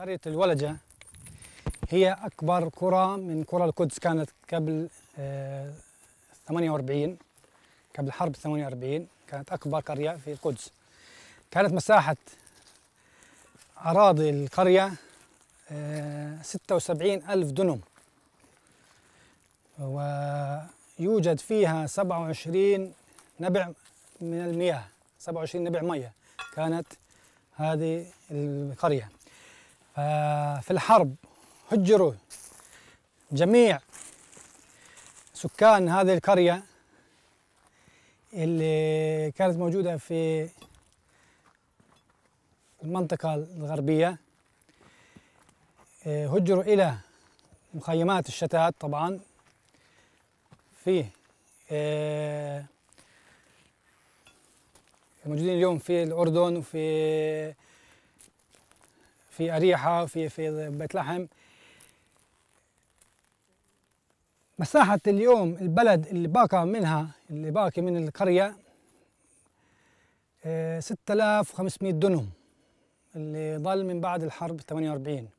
قرية الولجة هي أكبر قرى من قرى القدس. كانت قبل 48، قبل حرب 48 كانت أكبر قرية في القدس. كانت مساحة أراضي القرية 76,000 دنم، ويوجد فيها 27 نبع من المياه، 27 نبع مياه كانت هذه القرية. ففي الحرب هجروا جميع سكان هذه القرية اللي كانت موجودة في المنطقة الغربية، هجروا إلى مخيمات الشتات. طبعا في موجودين اليوم في الأردن وفي أريحة وفي بيت لحم. مساحة اليوم البلد اللي باقي من القرية 6500 دنم اللي ظل من بعد الحرب 48.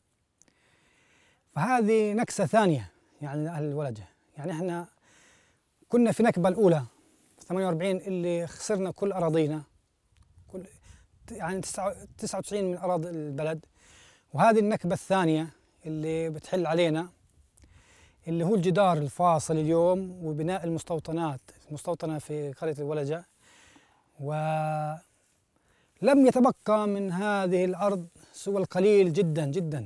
فهذه نكسة ثانية يعني لأهل الولجة. يعني احنا كنا في النكبة الأولى 48 اللي خسرنا كل أراضينا، يعني 99 من أراضي البلد، وهذه النكبة الثانية اللي بتحل علينا، اللي هو الجدار الفاصل اليوم وبناء المستوطنة في قرية الولجة. ولم يتبقى من هذه الأرض سوى القليل جدا جدا.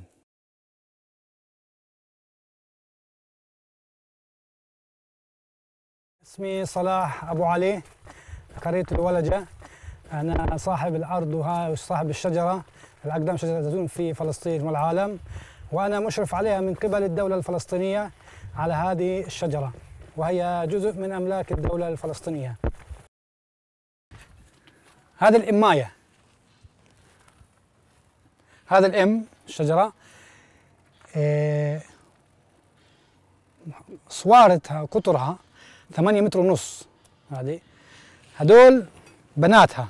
اسمي صلاح أبو علي، قرية الولجة. أنا صاحب الأرض وصاحب الشجرة الأقدم، شجرة الزيتون في فلسطين والعالم، وأنا مشرف عليها من قبل الدولة الفلسطينية على هذه الشجرة، وهي جزء من أملاك الدولة الفلسطينية. هذه الإماية، هذا الإم الشجرة صوارتها قطرها 8 متر ونص. هدول بناتها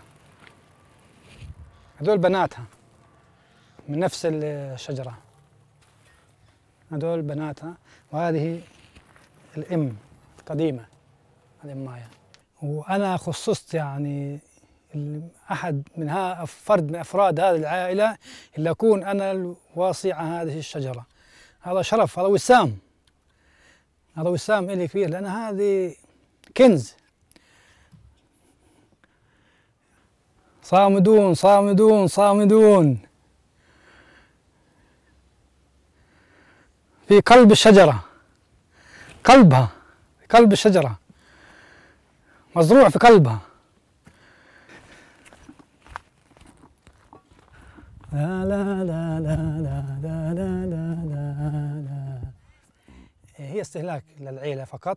من نفس الشجرة، هدول بناتها. وهذه الإم القديمة الإماية. وأنا خصصت يعني أحد منها فرد من أفراد هذه العائلة اللي أكون أنا الواصي عن هذه الشجرة. هذا شرف، هذا وسام إلي كبير، لأن هذه كنز. صامدون صامدون صامدون في قلب الشجرة، قلبها في قلب الشجرة، مزروع في قلبها. لا لا لا لا لا لا لا لا لا. هي استهلاك للعيلة فقط،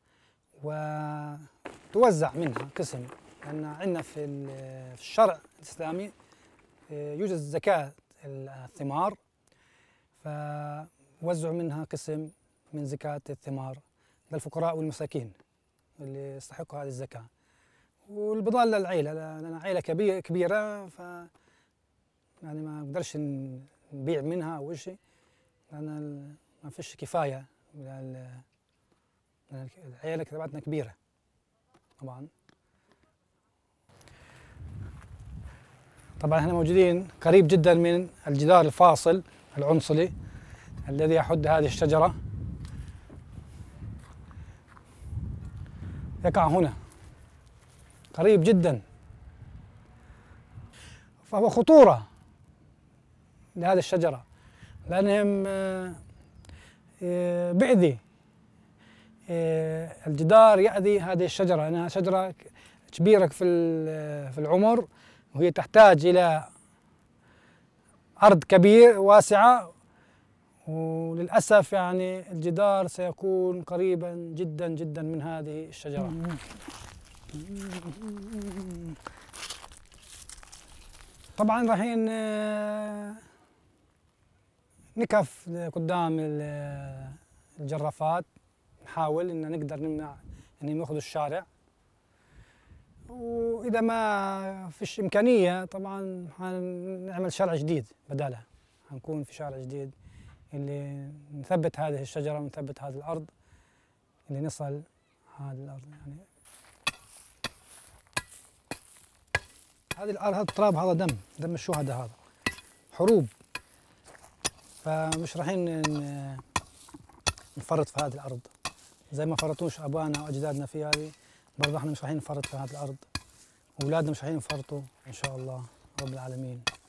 وتوزع منها قسم، لأن عندنا في الشرع الإسلامي يوجد زكاة الثمار، فوزعوا منها قسم من زكاة الثمار للفقراء والمساكين اللي يستحقوا هذه الزكاة، والبضال للعيلة، لأن عيلة كبيرة، يعني ما نقدرش نبيع منها أو شيء، لأن ما فيش كفاية. العيلة تبعتنا كبيرة طبعا احنا موجودين قريب جدا من الجدار الفاصل العنصري الذي يحد هذه الشجرة، يقع هنا قريب جدا. فهو خطورة لهذه الشجرة، لأنهم بيأذي الجدار، يأذي هذه الشجرة، لأنها شجرة كبيرة في العمر، وهي تحتاج إلى أرض واسعة، وللأسف يعني الجدار سيكون قريبا جدا جدا من هذه الشجرة. طبعا رايحين نكف قدام الجرافات، نحاول ان نقدر نمنع انهم ياخذوا الشارع، واذا ما فيش امكانيه طبعا حنعمل شارع جديد بدالها. حنكون في شارع جديد اللي نثبت هذه الشجرة ونثبت هذه الأرض، اللي نصل هذه الأرض. يعني هذه الأرض، هذا التراب، هذا دم الشهداء، هذا حروب. فمش رايحين نفرط في هذه الأرض زي ما فرطوش أبائنا وأجدادنا في هذه، برضه احنا مش رايحين نفرط في هذه الأرض، وأولادنا مش رايحين يفرطوا إن شاء الله رب العالمين.